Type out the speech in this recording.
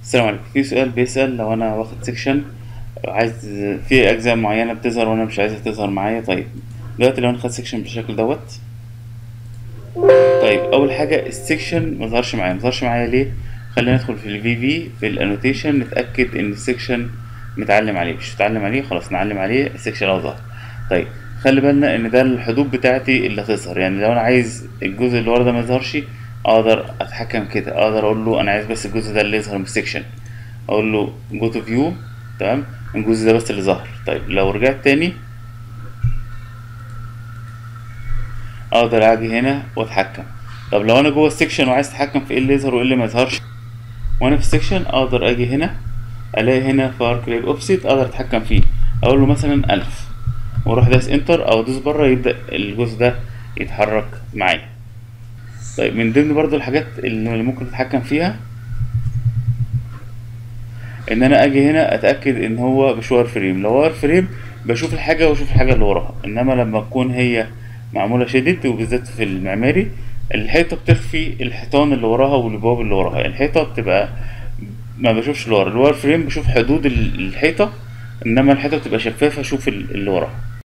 السلام عليكم. في سؤال بيسأل لو انا واخد سيكشن عايز في اجزاء معينة بتظهر وانا مش عايزها تظهر معايا. طيب دلوقتي لو انا خدت سيكشن بالشكل دوت، طيب اول حاجة السيكشن ما ظهرش معايا ليه؟ خلينا ندخل في الفي في في الانوتيشن نتأكد ان السيكشن متعلم عليه. مش متعلم عليه خلاص نعلم عليه السيكشن لو ظهر. طيب خلي بالنا ان ده الحدود بتاعتي اللي هتظهر، يعني لو انا عايز الجزء اللي ورا ده ما يظهرش اقدر اتحكم كده، اقدر اقول له انا عايز بس الجزء ده اللي يظهر من السيكشن، اقول له جو تو فيو. تمام، الجزء ده بس اللي ظهر. طيب لو رجعت تاني اقدر اجي هنا واتحكم. طب لو انا جوه السيكشن وعايز اتحكم في ايه اللي يظهر وايه اللي ما يظهرش وانا في السيكشن، اقدر اجي هنا الاقي هنا فار كليب اوفست اقدر اتحكم فيه. اقول له مثلا 1000 واروح داس انتر او ادوس بره يبدا الجزء ده يتحرك معايا. طيب من ضمن برضو الحاجات اللي ممكن تتحكم فيها ان انا اجي هنا اتاكد ان هو مش واير فريم. لو واير فريم بشوف الحاجه واشوف الحاجه اللي وراها، انما لما تكون هي معموله شيدد وبالذات في المعماري الحيطه بتخفي الحيطان اللي وراها والابواب اللي وراها. يعني الحيطه بتبقى ما بشوفش اللي ورا، الواير فريم بشوف حدود الحيطه، انما الحيطه بتبقى شفافه اشوف اللي وراها.